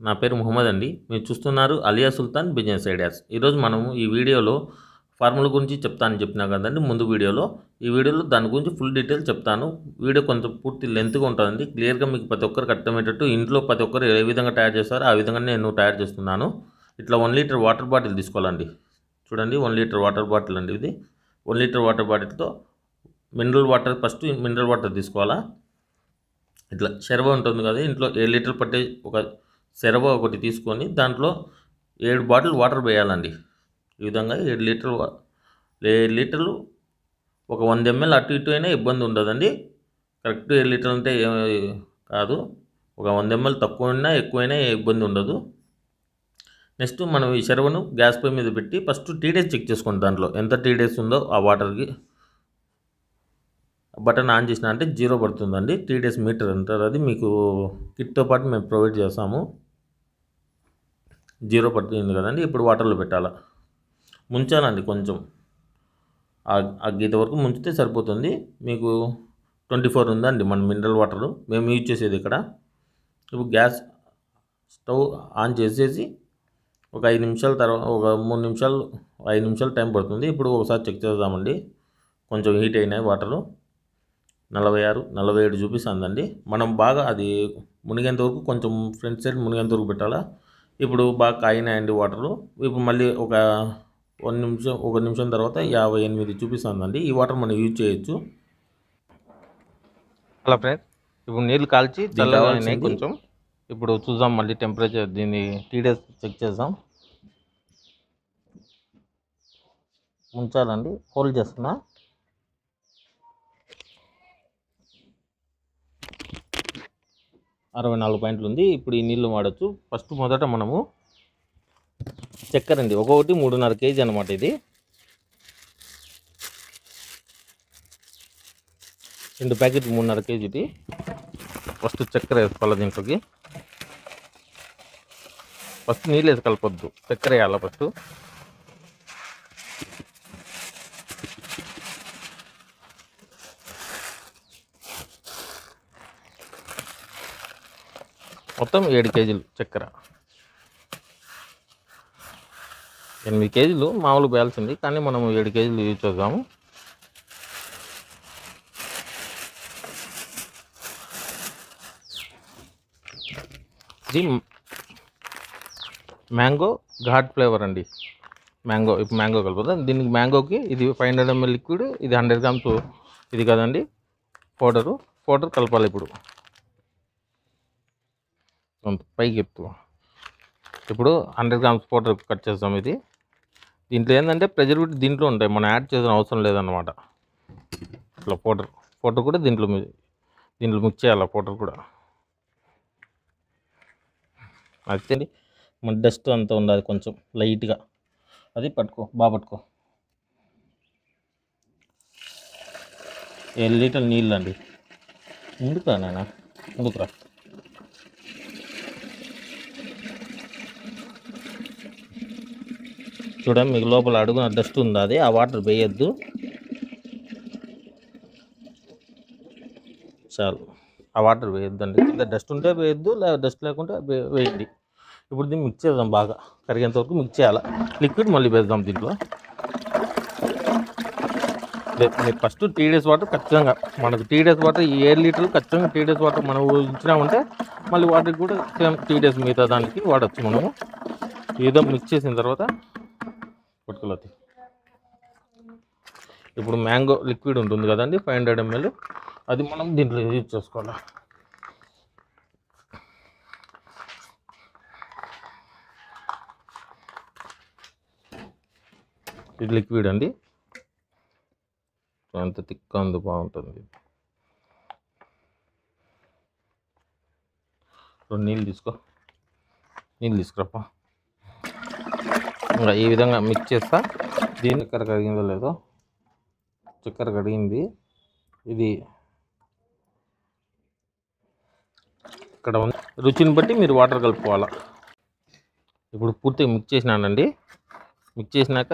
నా పేరు మొహమ్మద్ అండి. మీరు చూస్తున్నారు అలియాసుల్తాన్ బిజినెస్ ఐడియాస్. ఈరోజు మనము ఈ వీడియోలో ఫార్ముల గురించి చెప్తానని చెప్పినా కదండి ముందు వీడియోలో. ఈ వీడియోలో దాని గురించి ఫుల్ డీటెయిల్స్ చెప్తాను. వీడియో కొంచెం పూర్తి లెంత్గా ఉంటుందండి. క్లియర్గా మీకు ప్రతి ఒక్కరికి అర్థమయ్యేటట్టు ఇంట్లో ప్రతి ఒక్కరు ఏ విధంగా తయారు చేస్తారో ఆ విధంగా నేను తయారు చేస్తున్నాను. ఇట్లా 1 లీటర్ వాటర్ బాటిల్ తీసుకోవాలండి. చూడండి, 1 లీటర్ వాటర్ బాటిల్ అండి ఇది. 1 లీటర్ వాటర్ బాటిల్తో ఫస్ట్ మినరల్ వాటర్ తీసుకోవాలా. ఇట్లా చెరవ ఉంటుంది కదా, ఇంట్లో 7 లీటర్లు పట్టే ఒక చెరవ ఒకటి తీసుకొని దాంట్లో 7 బాటిల్ వాటర్ వేయాలండి. ఈ విధంగా 7 లీటర్లు ఒక 100 ml అటు ఇటు అయినా ఇబ్బంది ఉండదండి. కరెక్ట్ 7 లీటర్లు అంటే కాదు, ఒక 100 ml తక్కువైనా ఎక్కువైనా ఇబ్బంది ఉండదు. నెక్స్ట్ మనం ఈ చెరవను గ్యాస్ పొయ్యి మీద పెట్టి ఫస్ట్ టీడీఎస్ చెక్ చేసుకోండి. దాంట్లో ఎంత టీడీఎస్ ఉందో ఆ వాటర్కి బటన్ ఆన్ చేసిన అంటే 0 పడుతుందండి. టీడీఎస్ మీటర్ అంటారు, అది మీకు కిట్తో పాటు మేము ప్రొవైడ్ చేస్తాము. 0 పడుతుంది కదండి. ఇప్పుడు వాటర్లో పెట్టాలా, ముంచాలండి. కొంచెం ఆ గీత వరకు ముంచితే సరిపోతుంది. మీకు 24 ఉందండి మన మినరల్ వాటర్ మేము యూజ్ చేసేది ఇక్కడ. ఇప్పుడు గ్యాస్ స్టవ్ ఆన్ చేసేసి ఒక 5 నిమిషాల తర్వాత ఒక 3 నిమిషాలు 5 నిమిషాలు టైం పడుతుంది. ఇప్పుడు ఒకసారి చెక్ చేద్దామండి. కొంచెం హీట్ అయినాయి వాటరు. 46, 47 చూపిస్తుందండి. మనం బాగా అది మునిగేంత వరకు, కొంచెం ఫ్రంట్ సైడ్ మునిగేంత వరకు పెట్టాలా. ఇప్పుడు బాగా కాయినాయండి వాటరు. ఇప్పుడు మళ్ళీ ఒక 1 నిమిషం తర్వాత 58 చూపిస్తుందండి. ఈ వాటర్ మనం యూజ్ చేయొచ్చు. హలో ఫ్రెండ్స్, ఇప్పుడు నీళ్ళు కాల్చి చల్లగా అయినాయి కొంచెం. ఇప్పుడు చూద్దాం మళ్ళీ టెంపరేచర్, దీన్ని టీడీఎస్ చెక్ చేద్దాం. ఉంచాలండి, హోల్డ్ చేస్తున్నా. $64 ఉంది. ఇప్పుడు ఈ నీళ్ళు వాడచ్చు. ఫస్ట్ మొదట మనము చక్కెర అండి, ఒక్కొక్కటి 3.5 kg అనమాట. ఇది 2 ప్యాకెట్లు 3.5 kg. ఫస్ట్ చక్కెర వేసుకోవాలి దీంట్లోకి. ఫస్ట్ నీళ్ళు వేసి కలపొద్దు, చక్కెర వేయాలి ఫస్ట్. మొత్తం 7 kg చక్కెర. 8 kg మామూలు వేయాల్సింది, కానీ మనం 7 kg యూజ్ చేద్దాము. ఇది మ్యాంగో ఘాట్ ఫ్లేవర్ అండి. ఇప్పుడు మ్యాంగో కలుపుతాం దీనికి. మ్యాంగోకి ఇది 500 ml లిక్విడ్, ఇది 100 grams ఇది కదండి పౌడర్ కలపాలి. ఇప్పుడు పైకి ఎత్తు. ఇప్పుడు 100 grams పౌడర్ కట్ చేస్తాం. ఇది దీంట్లో ఏంటంటే ప్రిజర్వేటివ్ దీంట్లో ఉంటాయి, మనం యాడ్ చేసిన అవసరం లేదన్నమాట. ఇట్లా పౌడర్ కూడా దీంట్లో మిక్స్ చేయాలి. పౌడర్ కూడా అయితే మన డస్ట్ అంతా ఉండాలి కొంచెం లైట్గా. అది బాగా పట్టుకో. 7 లీటర్ల నీళ్ళు అండి. ముందుకురా నాయన, ముందుకురా. చూడండి, మీకు లోపల అడుగున డస్ట్ ఉంది, అది ఆ వాటర్ వేయద్దు. చాలు, ఆ వాటర్ వేయొద్దండి. కింద డస్ట్ ఉంటే వేయద్దు, డస్ట్ లేకుంటే వేయండి. ఇప్పుడు దీన్ని మిక్స్ చేద్దాం, బాగా కరిగేంత వరకు మిక్స్ చేయాలి. లిక్విడ్ మళ్ళీ వేద్దాం దీంట్లో. మీరు ఫస్ట్ టీడీఎస్ వాటర్ ఖచ్చితంగా, మనకు టీడీఎస్ వాటర్ 7 లీటర్లు ఖచ్చితంగా టీడీఎస్ వాటర్ మనం ఇచ్చినామంటే మళ్ళీ వాటర్కి కూడా సేమ్ టీడీఎస్ మిగతా దానికి వాడచ్చు మనము. ఏదో మిక్స్ చేసిన తర్వాత పట్టుకోలేదు. ఇప్పుడు మ్యాంగో లిక్విడ్ ఉంటుంది కదండి, 500 ml, అది మనం దీంట్లో యూజ్ చేసుకోవాలి. ఇది లిక్విడ్ అండి, ఎంత థిక్గా ఉంది, బాగుంటుంది. 2 నీళ్ళు తీసుకురాపా. ఇంకా ఈ విధంగా మిక్స్ చేస్తా. దీని చక్కెర కడిగిందో లేదో, చక్కెర కడిగింది. ఇది ఇక్కడ రుచిని బట్టి మీరు వాటర్ కలుపుకోవాలా. ఇప్పుడు పూర్తిగా మిక్స్ చేసినానండి. మిక్స్ చేసినాక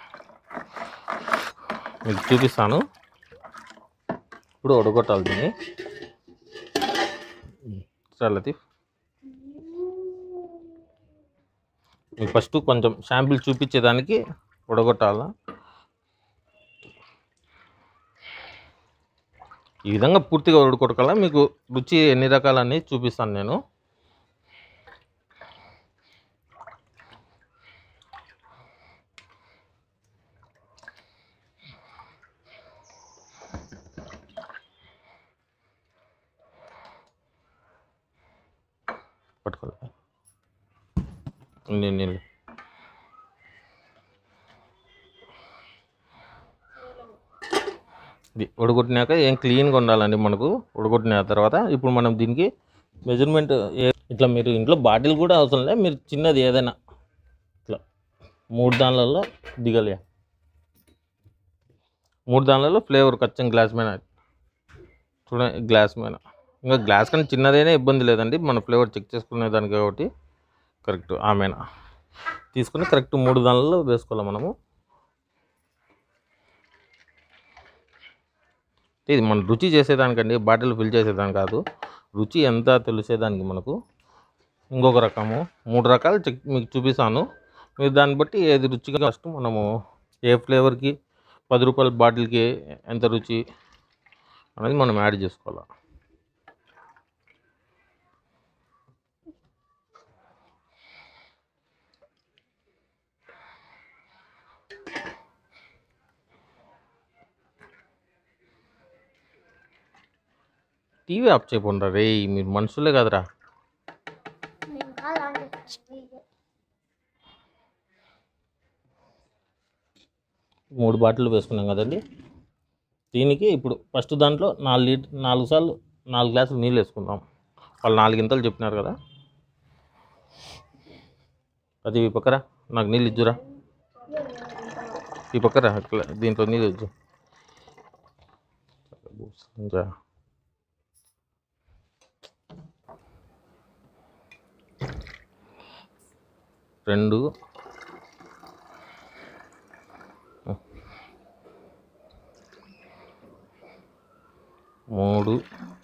మీకు చూపిస్తాను. ఇప్పుడు ఉడగొట్టాలి దీన్ని. చాలా లతీఫ్, మీకు ఫస్ట్ కొంచెం శాంపిల్ చూపించేదానికి ఉడగొట్టాలా. ఈ విధంగా పూర్తిగా ఉడకొట్టగల మీకు రుచి ఎన్ని రకాలన్నీ చూపిస్తాను నేను. పట్టుకోవాలి నీళ్ళు ఇది ఉడగొట్టినాక ఏం క్లీన్గా ఉండాలండి మనకు. ఉడగొట్టిన తర్వాత ఇప్పుడు మనం దీనికి మెజర్మెంట్ ఇట్లా మీరు ఇంట్లో బాటిల్ కూడా అవసరం లేదు, మీరు చిన్నది ఏదైనా ఇట్లా 3 దానిలలో దిగలే, 3 దానిలలో ఫ్లేవర్ ఖచ్చితంగా గ్లాస్ మీద చూడండి. గ్లాస్ మీద ఇంకా గ్లాస్ కానీ చిన్నదైనా ఇబ్బంది లేదండి, మన ఫ్లేవర్ చెక్ చేసుకునే దానికి కాబట్టి కరెక్ట్ ఆమెన తీసుకుని కరెక్ట్ 3 దానిలలో వేసుకోవాలి మనము. ఇది మన రుచి చేసేదానికండి, బాటిల్ ఫిల్ చేసేదానికి కాదు. రుచి ఎంత తెలిసేదానికి మనకు. ఇంకొక రకము 3 రకాలు మీకు చూపిస్తాను. మీరు దాన్ని బట్టి ఏది రుచిగా ఫస్ట్ మనము ఏ ఫ్లేవర్కి 10 రూపాయల బాటిల్కి ఎంత రుచి అనేది మనం యాడ్ చేసుకోవాలి. టీవీ ఆఫ్ చేయకుండా రే, మీరు మనుషులే కదరా. 3 బాటిల్ వేసుకున్నాం కదండి. దీనికి ఇప్పుడు ఫస్ట్ దాంట్లో 4 సార్లు 4 గ్లాసులు నీళ్ళు వేసుకుందాం. వాళ్ళు 4 గింతలు చెప్పినారు కదా. అది ఈ పక్కరా నాకు నీళ్ళు ఇచ్చురా, ఈ పక్కరా దీంట్లో నీళ్ళు ఇచ్చు. 2 3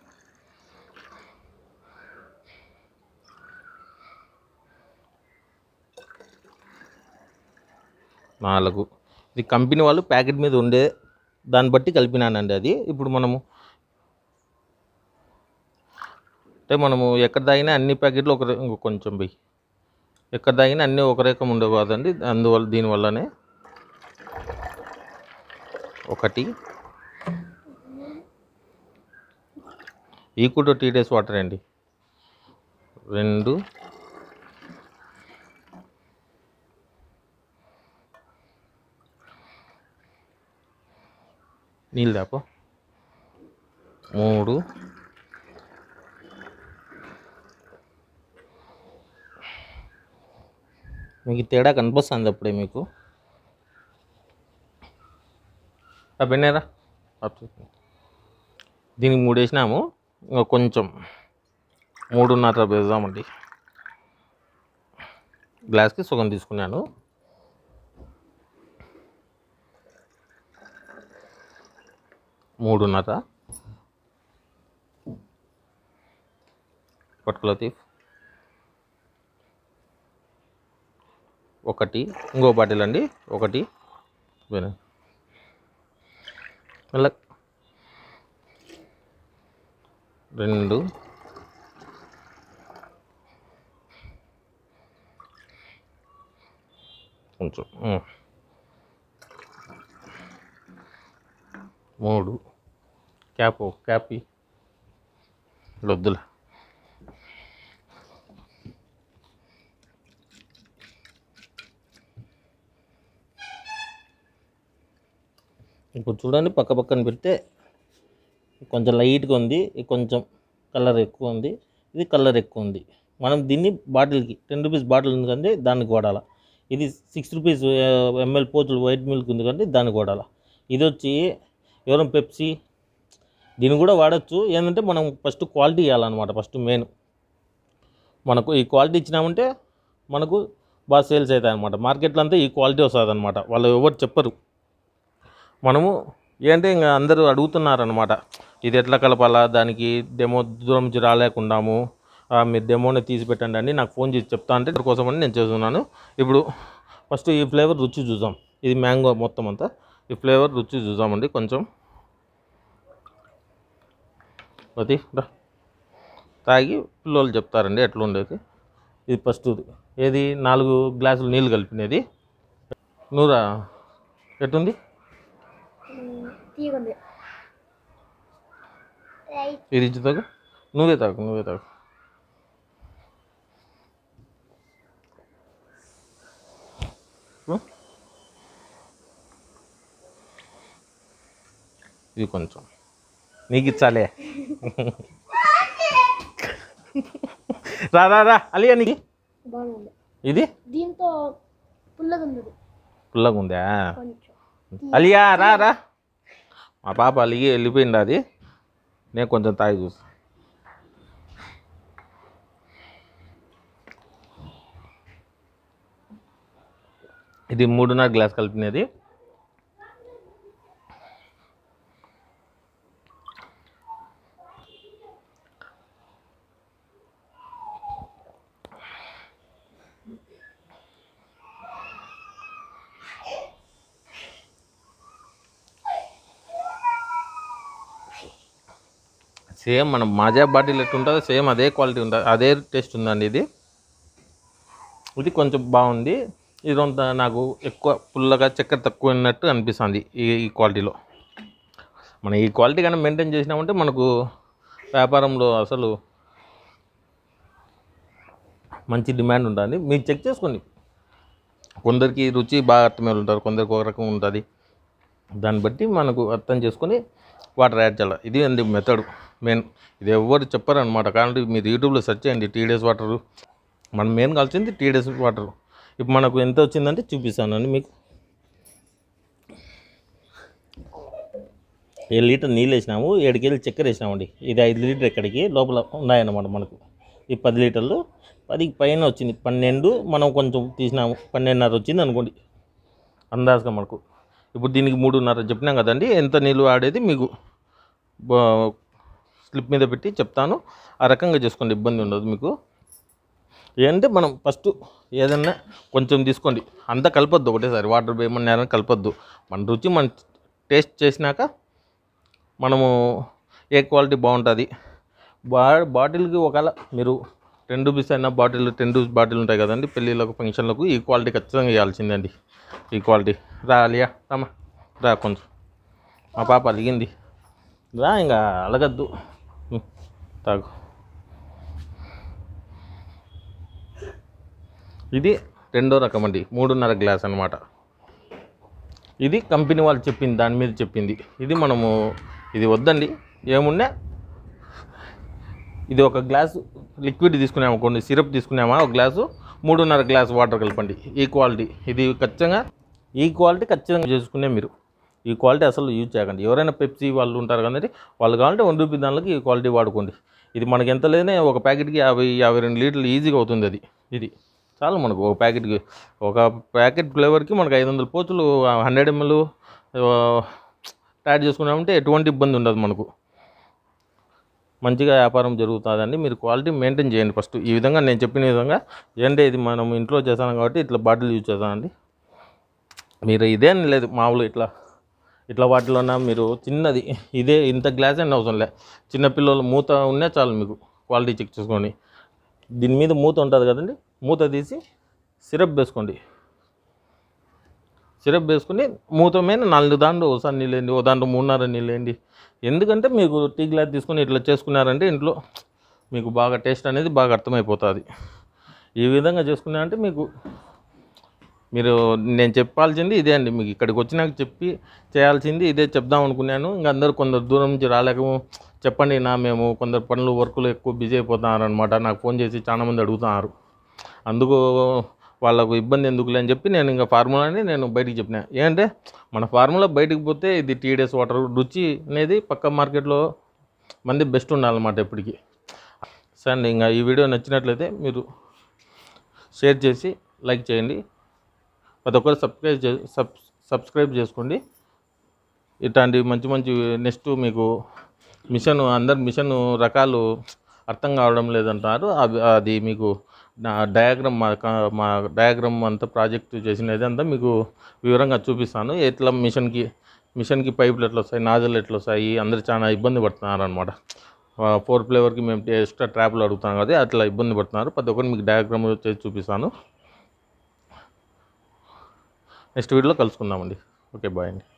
4. ఇది కంపెనీ వాళ్ళు ప్యాకెట్ మీద ఉండే దాన్ని బట్టి కలిపినానండి అది. ఇప్పుడు మనము అంటే మనము ఎక్కడ తాగినా అన్ని ప్యాకెట్లు కొంచెం పోయి ఎక్కడ తాగినా అన్నీ ఒక రకం ఉండవు కాదండి, అందువల్ల దీనివల్లనే 1 equal to TDS water అండి. 2 నీళ్ళు దాపో. 3 మీకు తేడా కనిపిస్తుంది అప్పుడే మీకు. బెన్నేరా దీనికి 3 వేసినాము, ఇంకా కొంచెం 3.5 వేద్దామండి. గ్లాస్కి సగం తీసుకున్నాను. మూడున్నర పట్టుకులతీఫ్. 1 ఇంకో బాటిల్ అండి. 1 మళ్ళీ 2 కొంచెం 3 క్యాపి వద్దులే. ఇప్పుడు చూడండి, పక్క పక్కన పెడితే కొంచెం లైట్గా ఉంది, కొంచెం కలర్ ఎక్కువ ఉంది, ఇది కలర్ ఎక్కువ ఉంది. మనం దీన్ని బాటిల్కి 10 రూపీస్ బాటిల్ ఉంది కంటే దానికి వాడాలి. ఇది 6 రూపీస్ ml పోచులు వైట్ మిల్క్ ఉంది కంటే దానికి వాడాలి. ఇది వచ్చి ఎవరైనా పెప్సీ దీన్ని కూడా వాడచ్చు. ఏంటంటే మనం ఫస్ట్ క్వాలిటీ ఇవ్వాలన్నమాట. ఫస్ట్ మెయిన్ మనకు ఈ క్వాలిటీ ఇచ్చినామంటే మనకు బాగా సేల్స్ అవుతాయి అన్నమాట. మార్కెట్లో అంతా ఈ క్వాలిటీ వస్తుంది అనమాట, వాళ్ళు ఎవరు చెప్పరు. మనము ఏంటంటే ఇంకా అందరూ అడుగుతున్నారనమాట, ఇది ఎట్లా కలపాలా, దానికి డెమో దూరం నుంచి రాలేకుండాము మీరు డెమోని తీసి పెట్టండి అని నాకు ఫోన్ చేసి చెప్తా అంటే కోసమని నేను చేస్తున్నాను. ఇప్పుడు ఫస్ట్ ఈ ఫ్లేవర్ రుచి చూద్దాం. ఇది మ్యాంగో మొత్తం అంతా. ఈ ఫ్లేవర్ రుచి చూద్దామండి కొంచెం. అది తాగి పిల్లలు చెప్తారండి ఎట్లా ఉండేది. ఇది ఫస్ట్ ఏది 4 గ్లాసులు నీళ్ళు కలిపినది. నూరా ఎట్టుంది? ఇది ఇచ్చి తాగు. నువ్వే తాగు. ఇది కొంచెం నీకు ఇచ్చాలే. రా అలియా నీకు ఇది దీంతో పుల్లగా ఉందా? అలియా రా. మా పాప అలిగి వెళ్ళిపోయింది. అది నేను కొంచెం తాగి చూసా. ఇది 3.5 గ్లాస్ కలిపినది. సేమ్ మనం మాజా బాటిల్ ఎట్టుంటుందో సేమ్ అదే క్వాలిటీ ఉంటుంది, అదే టేస్ట్ ఉందండి. ఇది కొంచెం బాగుంది. ఇది అంత నాకు ఎక్కువ పుల్లగా చక్కెర తక్కువ ఉన్నట్టు అనిపిస్తుంది ఈ క్వాలిటీలో. మనం ఈ క్వాలిటీ కానీ మెయింటైన్ చేసినామంటే మనకు వ్యాపారంలో అసలు మంచి డిమాండ్ ఉంటుంది. మీరు చెక్ చేసుకోండి. కొందరికి రుచి బాగా అర్థమయ్యే ఉంటారు, కొందరికి ఒక రకం ఉంటుంది. దాన్ని బట్టి మనకు అర్థం చేసుకొని వాటర్ యాడ్ చేయాలి. ఇది అండి మెథడ్ మెయిన్. ఇది ఎవరు చెప్పారు అనమాట. కాబట్టి మీరు యూట్యూబ్లో సెర్చ్ చేయండి టీ డేస్ వాటరు. మనం మెయిన్ కావాల్సింది టీ డేస్ వాటరు. ఇప్పుడు మనకు ఎంత వచ్చిందంటే చూపిస్తానండి మీకు. 7 లీటర్ నీళ్ళు వేసినాము, 7 కేజీలు చక్కెర వేసినామండి. ఇది 5 లీటర్ ఎక్కడికి లోపల ఉన్నాయన్నమాట. మనకు ఈ 10 లీటర్లు 10కి పైన వచ్చింది. 12 మనం కొంచెం తీసినాము, 12.5 వచ్చింది అనుకోండి అందాజుగా మనకు. ఇప్పుడు దీనికి 3.5 చెప్పినాం కదండి. ఎంత నీళ్ళు ఆడేది మీకు స్లిప్ మీద పెట్టి చెప్తాను. ఆ రకంగా చేసుకోండి, ఇబ్బంది ఉండదు మీకు. ఏంటంటే మనం ఫస్ట్ ఏదన్నా కొంచెం తీసుకోండి, అంతా కలపొద్దు ఒకటేసారి. వాటర్ వేయమని కలపొద్దు. మన రుచి మనం టేస్ట్ చేసినాక మనము ఏ క్వాలిటీ బాగుంటుంది. బాటిల్కి ఒకవేళ మీరు 10 రూపీస్ అయినా బాటిల్, 10 రూపీస్ బాటిల్ ఉంటాయి కదండి పెళ్ళిళ్ళకు ఫంక్షన్లకు. ఈ క్వాలిటీ ఖచ్చితంగా వేయాల్సిందండి. ఈ క్వాలిటీ రా అలియా, రామా రా. కొంచెం మా పాప అలిగింది, రా. ఇంకా అలగద్దు, తాగు. ఇది 2వ రకం అండి, 3.5 గ్లాస్ అనమాట. ఇది కంపెనీ వాళ్ళు చెప్పింది, దాని మీద చెప్పింది. ఇది మనము ఇది వద్దండి. ఏమున్నా ఇది 1 గ్లాసు లిక్విడ్ తీసుకున్నాము, కొన్ని సిరప్ తీసుకున్నామా 1 గ్లాసు, 3.5 గ్లాస్ వాటర్ కలపండి. ఈ క్వాలిటీ ఇది ఖచ్చితంగా, ఈ క్వాలిటీ ఖచ్చితంగా చేసుకునే మీరు. ఈ క్వాలిటీ అసలు యూజ్ చేయకండి. ఎవరైనా పెప్సీ వాళ్ళు ఉంటారు కదండి, వాళ్ళు కావాలంటే 1 రూపీ దానిలోకి ఈ క్వాలిటీ వాడుకోండి. ఇది మనకి ఎంత లేదనే ఒక ప్యాకెట్కి 52 లీటర్లు ఈజీగా అవుతుంది. ఇది చాలు మనకు ఒక ప్యాకెట్కి. ఒక ప్యాకెట్ ఫ్లేవర్కి మనకు 500 పోచులు 100 ml యాడ్ చేసుకున్నామంటే ఎటువంటి ఇబ్బంది ఉండదు మనకు. మంచిగా వ్యాపారం జరుగుతుందండి. మీరు క్వాలిటీ మెయింటైన్ చేయండి ఫస్ట్. ఈ విధంగా నేను చెప్పిన విధంగా ఏంటంటే ఇది మనం ఇంట్లో చేస్తాం కాబట్టి ఇట్లా బాటిల్ యూజ్ చేస్తామండి. మీరు ఇదేం లేదు, మామూలు ఇట్లా వాటిలోన మీరు చిన్నది ఇదే ఇంత గ్లాస్ అయినా అవసరం లే. చిన్నపిల్లలు మూత ఉన్నా చాలు మీకు. క్వాలిటీ చెక్ చేసుకోండి. దీని మీద మూత ఉంటుంది కదండి, మూత తీసి సిరప్ వేసుకోండి. సిరప్ వేసుకుని మూత మీద 4 దాంట్లో ఒకసారి నీళ్ళు వేయండి, ఒక దాంట్లో 3.5 నీళ్ళు వేయండి. ఎందుకంటే మీకు టీ గ్లాస్ తీసుకొని ఇట్లా చేసుకున్నారంటే ఇంట్లో మీకు బాగా టేస్ట్ అనేది బాగా అర్థమైపోతుంది. ఈ విధంగా చేసుకున్నారంటే మీకు మీరు నేను చెప్పాల్సింది ఇదే అండి. మీకు ఇక్కడికి వచ్చినాక చెప్పి చేయాల్సింది ఇదే చెప్దాం అనుకున్నాను. ఇంకా అందరూ కొందరు దూరం నుంచి రాలేక చెప్పండి మేము కొందరు పనులు వర్కులు ఎక్కువ బిజీ అయిపోతున్నారు అనమాట. నాకు ఫోన్ చేసి చాలామంది అడుగుతున్నారు. అందుకు వాళ్ళకు ఇబ్బంది ఎందుకులే అని చెప్పి నేను ఇంకా ఫార్ములాని నేను బయటికి చెప్పినా. ఏంటంటే మన ఫార్ములా బయటికి పోతే ఇది టీ డేస్ వాటర్ రుచి అనేది పక్క మార్కెట్లో మంది బెస్ట్ ఉండాలన్నమాట ఎప్పటికీ. సరే, ఇంకా ఈ వీడియో నచ్చినట్లయితే మీరు షేర్ చేసి లైక్ చేయండి. ప్రతి ఒక్కరు సబ్స్క్రైబ్ చేసుకోండి. ఇట్లాంటి మంచి నెక్స్ట్ మీకు మిషన్ రకాలు అర్థం కావడం లేదంటారు. అది మీకు నా డయాగ్రామ్ మా డయాగ్రామ్ అంతా ప్రాజెక్ట్ చేసినది అంతా మీకు వివరంగా చూపిస్తాను. ఎట్లా మిషన్కి పైపులు ఎట్లా వస్తాయి, నాజల్ ఎట్లా వస్తాయి, అందరూ చాలా ఇబ్బంది పడుతున్నారు అనమాట. 4 ఫ్లేవర్కి మేము ఎక్స్ట్రా ట్రాప్లు అడుగుతాం కదా, అట్లా ఇబ్బంది పడుతున్నారు. ప్రతి ఒక్కరు మీకు డయాగ్రామ్ చేసి చూపిస్తాను. నెక్స్ట్ వీడియోలో కలుసుకుందామండి. ఓకే, బాయ్ అండి.